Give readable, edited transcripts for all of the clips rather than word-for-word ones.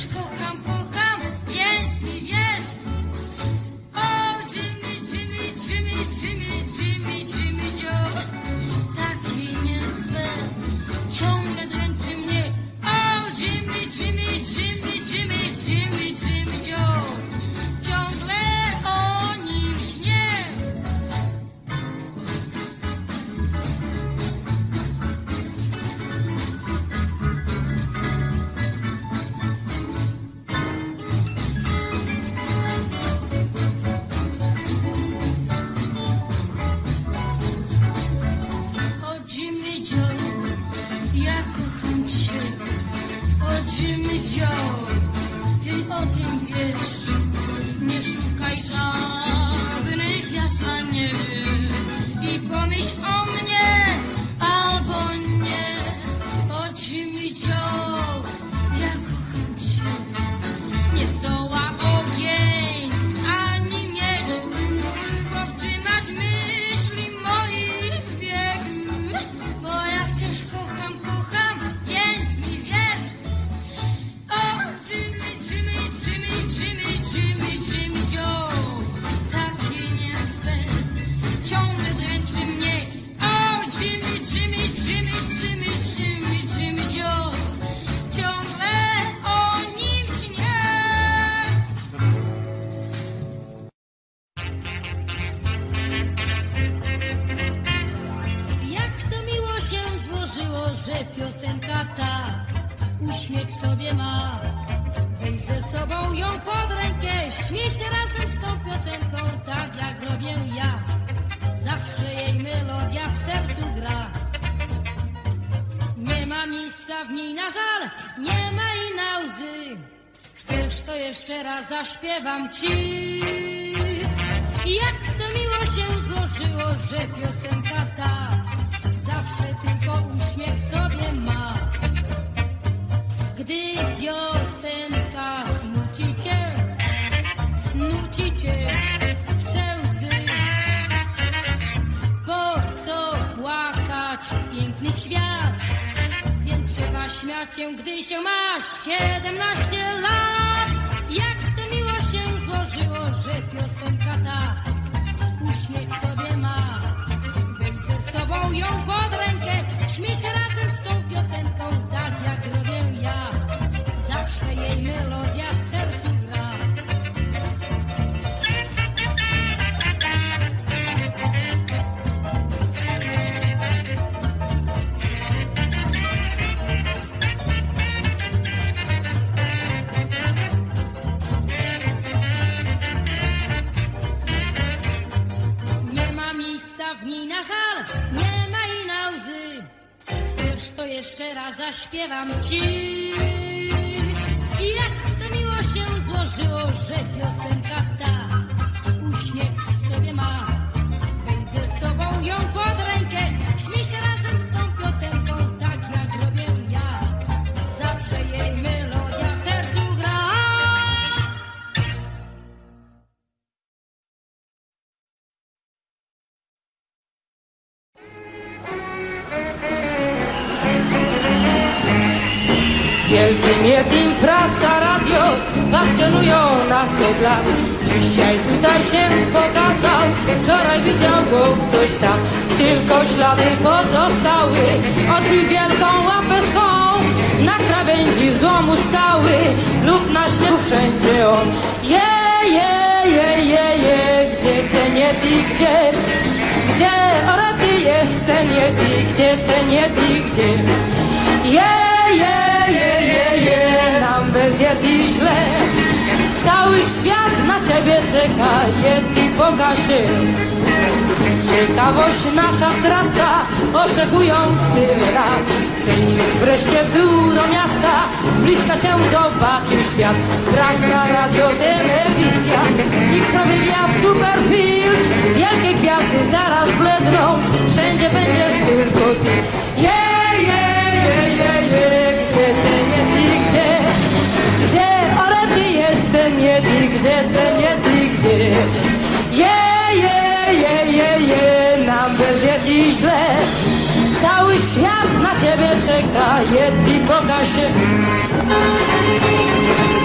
też kocham, kocham, więc mi wierz. O, Jimmy, Jimmy, Jimmy, Jimmy, Jimmy, Jimmy Joe. Takie nietwe ciągle dręczy mnie. O, Jimmy, Jimmy, Jimmy, Jimmy, Jimmy, Jimmy Joe. Ciągle o nim śnię. O Jimmy Joe, ja kocham cię. O Jimmy Joe, ty o tym wiesz. Nie szukaj żadnych gwiazd na niebie i pomyśl o mnie albo nie. O Jimmy Joe, ja kocham cię. Nie zdoła ogień ani miecz powstrzymać myśli moich biegł. Bo ja wciąż kocham, kocham, więc mi wierz. O Jimmy, Jimmy, Jimmy, Jimmy, Jimmy, Jimmy Joe. Takie nietwe ciągle dręczy mnie. O Jimmy, Jimmy, Jimmy, Jimmy, Jimmy, Jimmy Joe. Ciągle o nim śnię. Jak to miło się złożyło, że piosenka ta uśmiech w sobie ma. Weź ze sobą ją pod rękę, śmiej się razem z tą piosenką, tak jak robię ja. Zawsze jej melodia w sercu gra. Nie ma miejsca w niej na żal, nie ma i na łzy. Chcesz, to jeszcze raz zaśpiewam ci. Jak to miło się złożyło, że piosenka ta zawsze tylko uśmiech w sobie ma. Gdy piosenka smuci cię, nuci cię łzy. Po co płakać, piękny świat? Więc trzeba śmiać się, gdy się masz 17 lat. Jak to miło się złożyło, że piosenka ta uśmiech w sobie ma. Weź ze sobą ją pod rękę, śmiej się razem z tą piosenką, tak jak robię ja. Zawsze jej melodia w sercu gra. Nie ma miejsca w niej na żal, nie ma i na łzy. Chcesz, to jeszcze raz zaśpiewam ci. Jak to miło się złożyło, że piosenka ta uśmiech w sobie ma. Weź ze sobą ją pod rękę, śmiej się razem z tą piosenką, tak jak robię ja. Zawsze jej melodia w sercu gra. Wielki Mietin, prasa, radio pasjonują nas od lat. Dzisiaj tutaj się pokazał, wczoraj widział go ktoś tam. Tylko ślady pozostały, odbił wielką łapę swą. Na krawędzi złomu stały lub na śniegu wszędzie on. Gdzie ten Yeti, gdzie? Gdzie, orety jest ten Yeti, gdzie ten Yeti, gdzie? Nam bez Yeti źle. Cały świat na ciebie czeka, Yeti pokaż się. Ciekawość nasza wzrasta, oczekując tyle lat. Zejdź wreszcie w dół do miasta, z bliska cię zobaczy świat. Prasa, radio, telewizja, mikrowywiad, superfilm. Wielkie gwiazdy zaraz bledną, wszędzie będziesz tylko ty. Gdzie ten Yeti, gdzie? Gdzie, orety jest ten Yeti, gdzie ten Yeti, gdzie? Nam bez Yeti źle. Cały świat na ciebie czeka, Yeti pokaż się.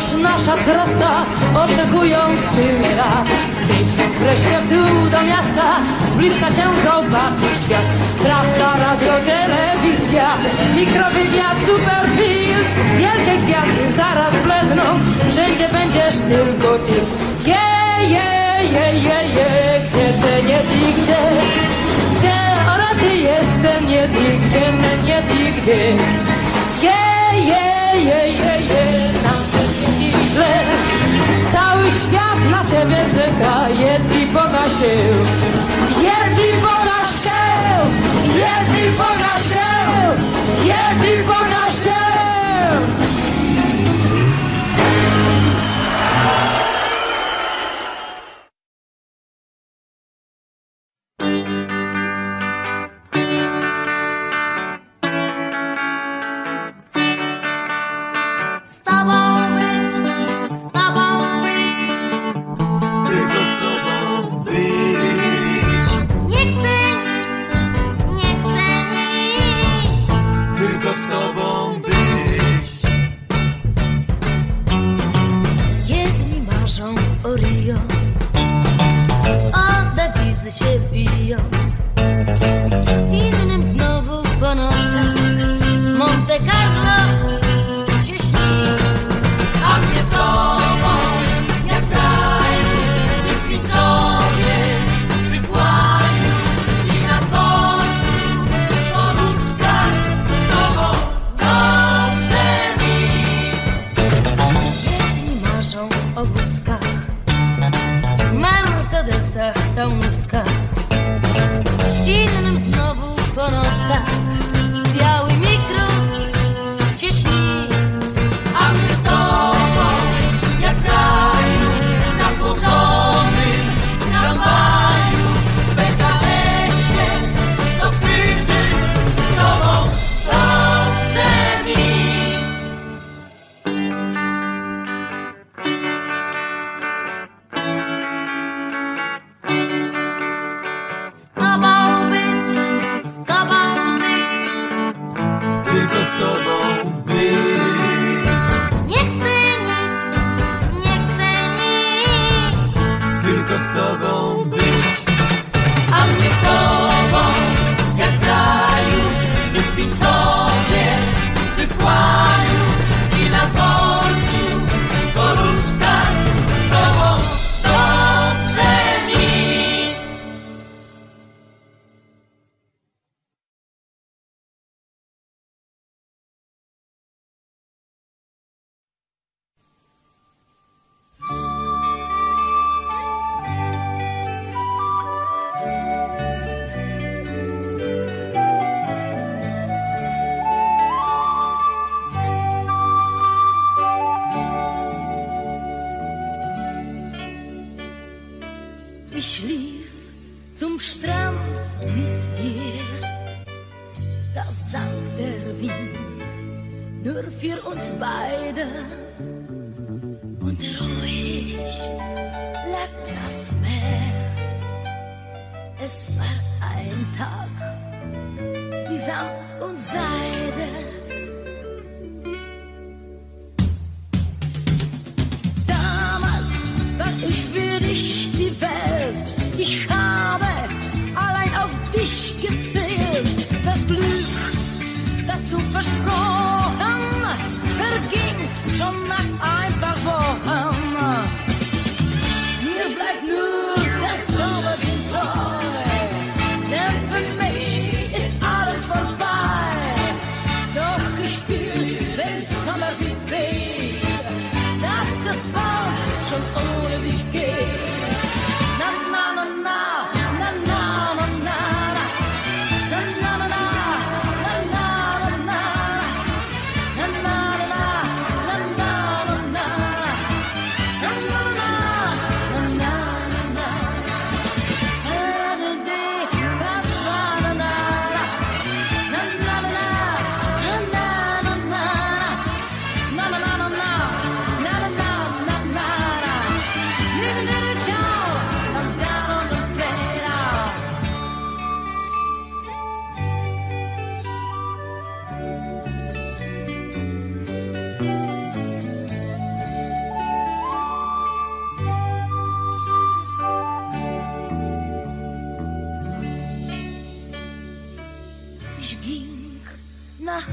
nasza wzrasta, oczekując tylu lat. Zejdź wreszcie w dół do miasta, z bliska cię zobaczy świat. Trasa, radio, telewizja, mikrowywiad, superfilm. Wielkie gwiazdy zaraz bledną, wszędzie będziesz tylko ty. Gdzie te nie ty, gdzie ora ty jest ten nie ty, gdzie nam to nie źle. Cały świat na ciebie czeka, jedni pokaż się, jedni pokaż się, jedni pokaż się, jedni pokaż się. Ich lief zum Strand mit ihr, da sang der Wind nur für uns beide. Und ruhig lag das Meer, es war ein Tag wie Sand und Seide. Damals war ich für dich die Welt, ich habe allein auf dich gezählt. Das Glück, das du versprochen, verging schon nach ein paar Wochen. Mir bleibt nur der Sommerwind treu, denn für mich ist alles vorbei.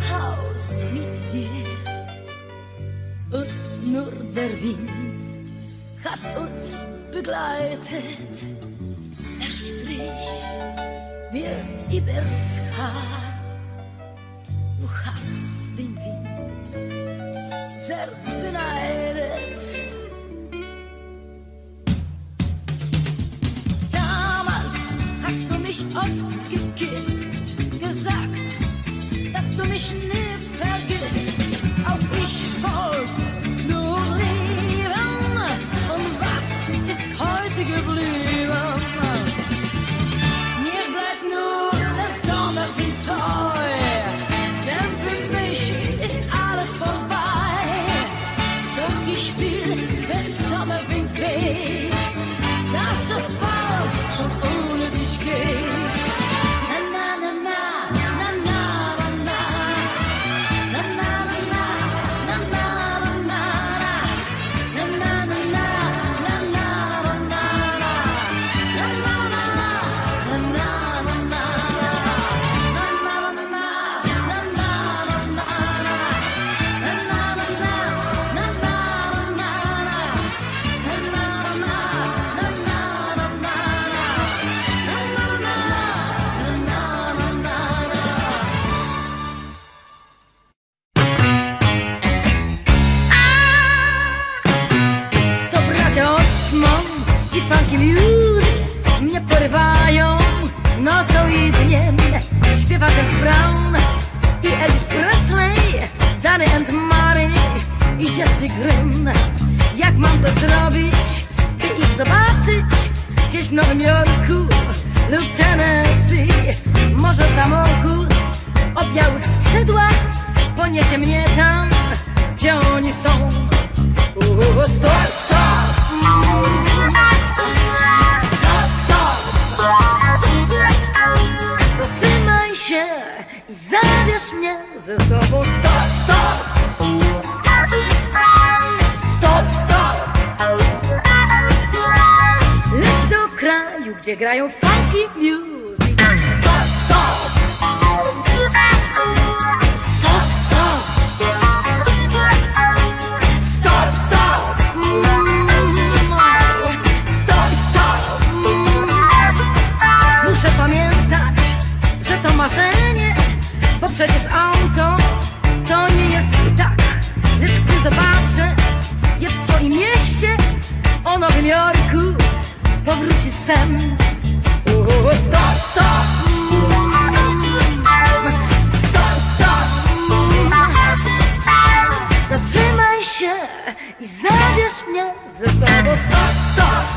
Haus mit dir. Und nur der Wind hat uns begleitet. Er strich mir übers Haar. Du hast den Wind sehr beneidet. Damals hast du mich oft geküsst, gesagt, dass du mich nie vergisst. Auch ich wollte nur leben. Und was ist heute geblieben? Mir bleibt nur der Sommerwind treu, denn für mich ist alles vorbei. Doch ich will den Sommerwind weg, dass es bald schon ohne dich geht. Na na na na, na na na na, na na na na, na na na na, na na na na, na na na na, na na funky music mnie porywają nocą i dniem. Śpiewa James Brown i Elvis Presley, Danny and Mary i Jessie Green. Jak mam to zrobić, by ich zobaczyć gdzieś w Nowym Jorku lub Tennessee? Może samochód o białych skrzydłach poniesie mnie tam, gdzie oni są. Stop, stop! Zatrzymaj się i zabierz mnie ze sobą. Stop, stop! Stop, stop! Leć do kraju, gdzie grają funky music. Stop, stop! Stop, stop! Stop, stop! Stop, stop! Muszę pamiętać, że to marzenie, bo przecież auto to nie jest ptak. Lecz gdy zobaczę je w swoim mieście, o Nowym Jorku powróci sen. Stop, stop! Stop, stop! Zatrzymaj się i zabierz mnie ze sobą. Stop, stop!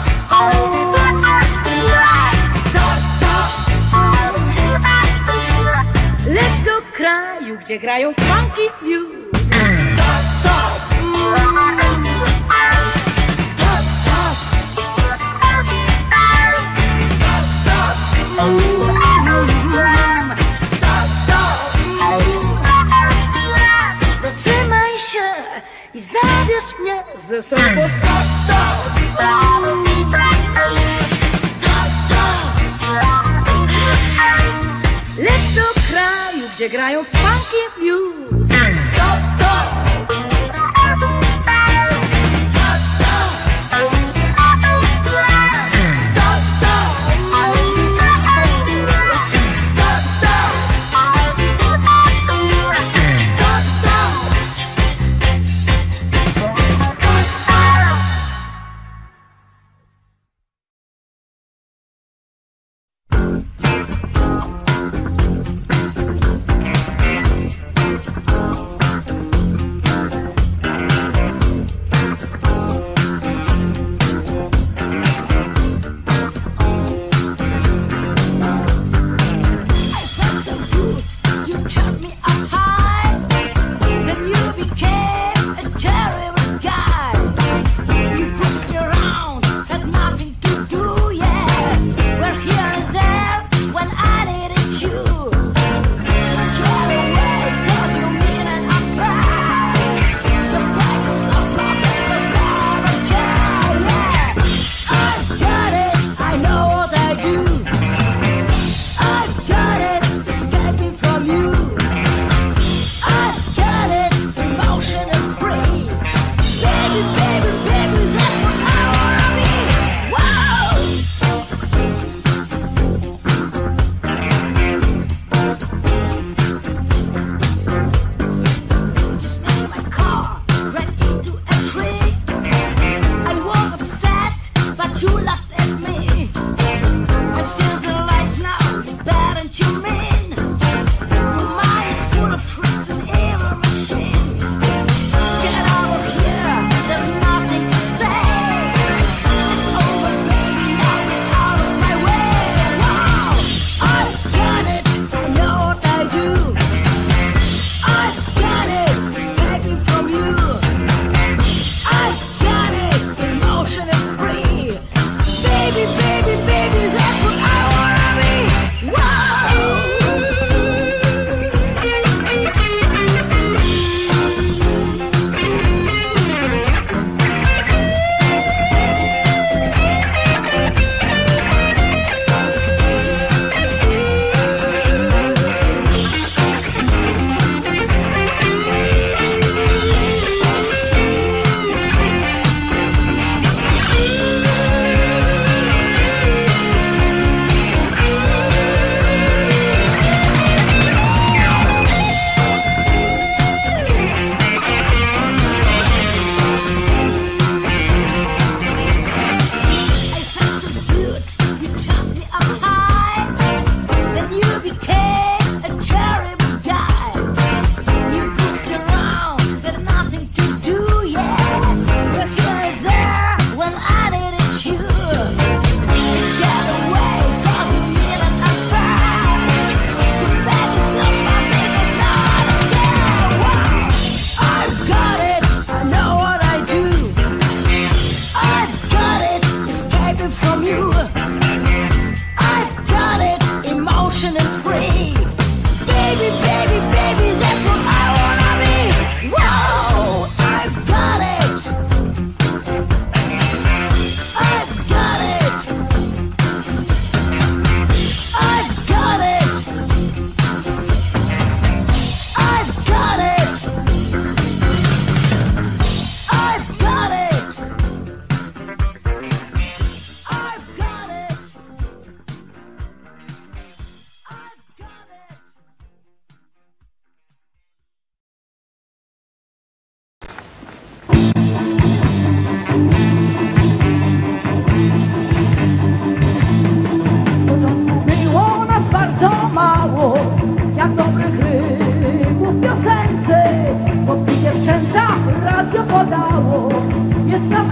Stop, stop! Leć do kraju, gdzie grają funky music. Stop, stop! Stop, stop! Stop, stop! Stop, stop! Zatrzymaj się i zabierz mnie ze sobą. Stop, stop! Stop, stop! Leć do kraju, gdzie grają funky music. Stop, stop! Stop, stop! Stop, stop! Stop, stop! Stop, stop!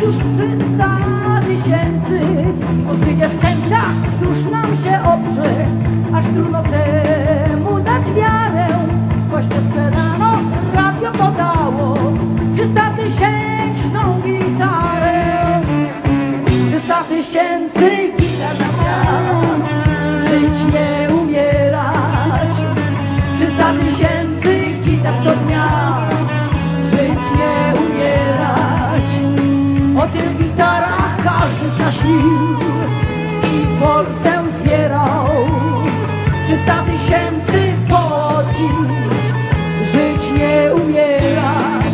już 300 000. O ty dziewczęta, cóż nam się oprze, aż trudno temu dać wiarę. Właśnie sprzedano, radio podało 300 000 gitarę. 300 000 gitar na plan, żyć nie umierać. 300 000 gitar co dnia, żyć nie umierać. O tych gitarach każdy zna śnił i Polskę zbierał. 300 000 po dziś, żyć nie umierać.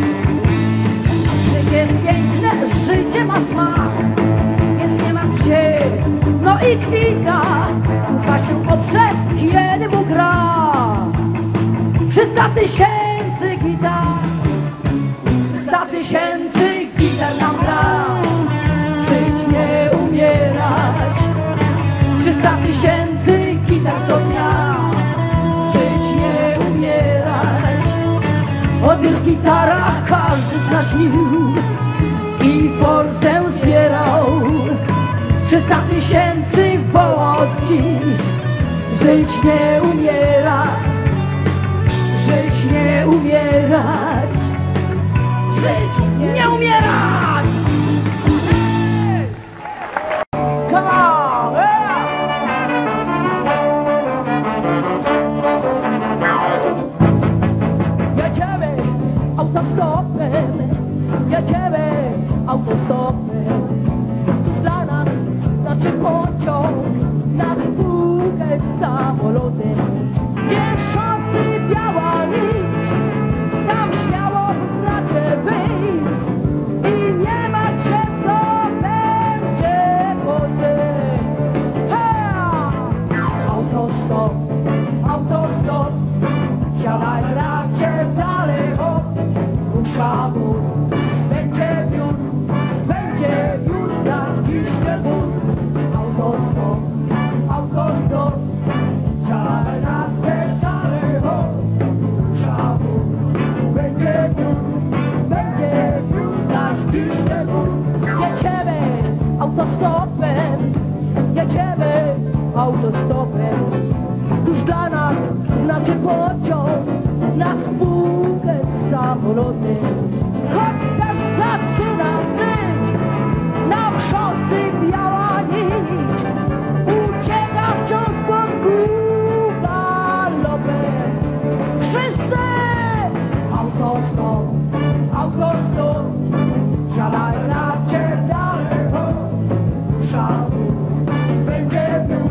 Życie jest piękne, życie ma smak, więc nie ma gdzie, no i kwita, chyba się poprze, kiedy mu gra. 300 000 gitar, 300 000 gitar nam gra, żyć nie umierać. 300 000 gitar co dnia, żyć nie umierać. O tych gitarach każdy z nas śnił i Polskę zbierał. 300 000 woła od dziś, żyć nie umierać. Żyć nie umierać, żyć nie umierać! Come on! Jedziemy autostopem, jedziemy autostopem. Dla nas znaczy pociąg, na spółkę z samolotem. Gdzie szosy biała nić, tam śmiało znaczy wyjść i nie ma się co będzie potem. Hea! Autostop, autostop, siadaj bracie dalej hop, rusza wóz, będzie wiór, znasz dziś ten wóz. Autostop, autostop, siadaj bracie dalej hop, rusza wóz, będzie wiór, znasz dziś ten wóz. Jedziemy autostopem, jedziemy autostopem. Tuż dla nas znaczy pociąg, na spółkę z samolotem. Choć tak zaczyna być, na wrzący biała nić, ucieka wciąż pod galopem. Wszyscy! Autostop, autostop, siadaj raczej dalej, rusza wóz, będzie wiór,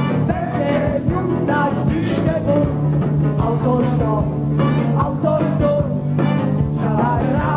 nasz dziś wóz. Autostop, autostop, siadaj raczej.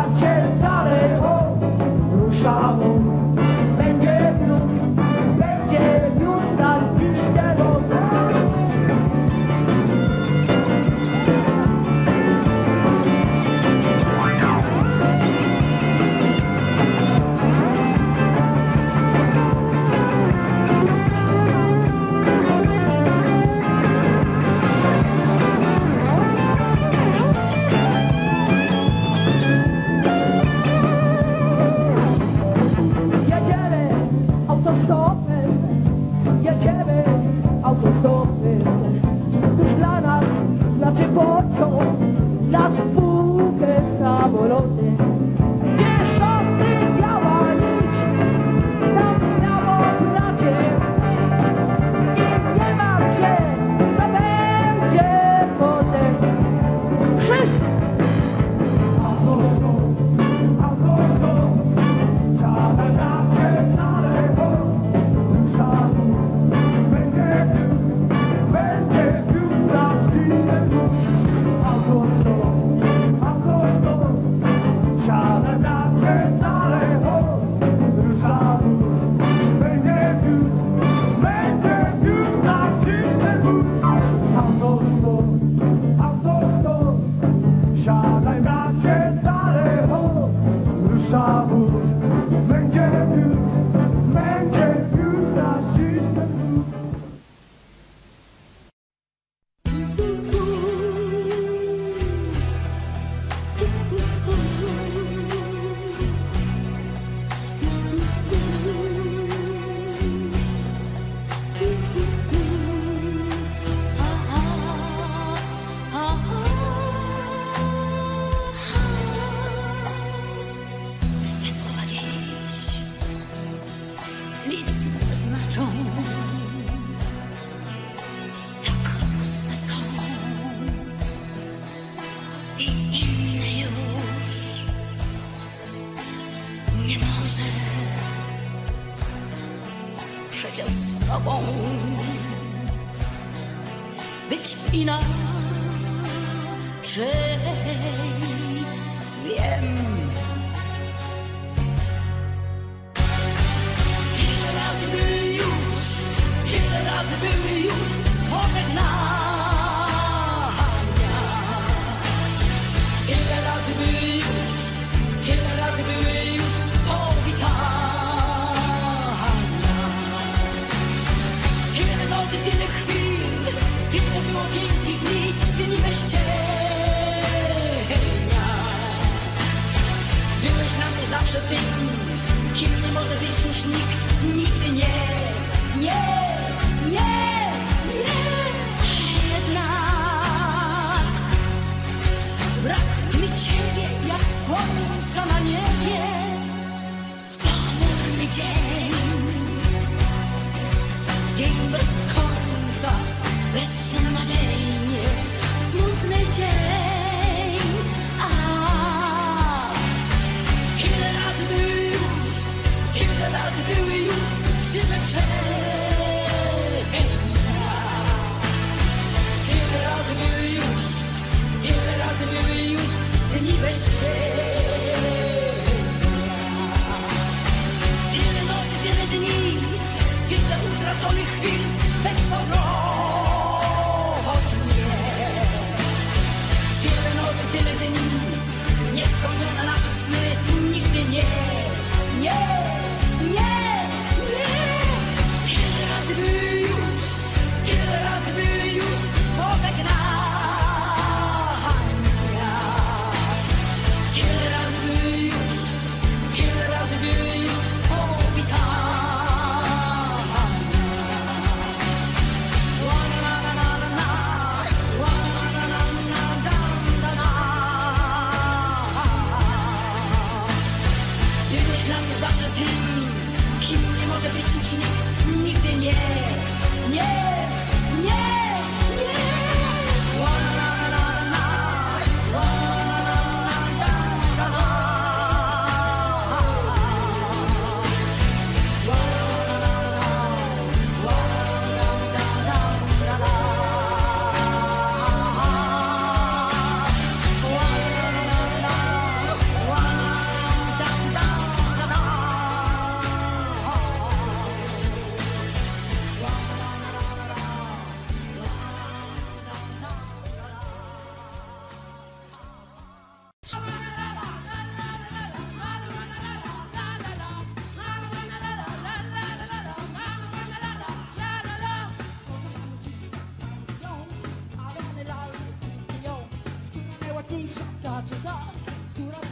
może przecież z tobą być inaczej. Wiem, tyle razy były już pożegnania, tyle razy były już powitania, tyle nocy, tyle chwil, tyle było pięknych dni, dni bez cienia. Byłeś dla mnie zawsze tym, kim nie może być już nikt, nigdy nie. Jednak brak mi ciebie jak słońca na niebie w ponurny dzień bez końca, beznadziejnie smutny dzień. Tyle razy były już przyrzeczenia. Tyle razy były już dni bez cienia. Tyle nocy, tyle dni, tyle utraconych chwil bezpowrotnie. Tyle nocy, tyle dni, niespełnione nasze sny, nigdy nie. Tyle razy były już pożegnania. Tyle razy były już powitania. Byłeś dla mnie zawsze tym, kim nie może być już nikt, nigdy nie. Która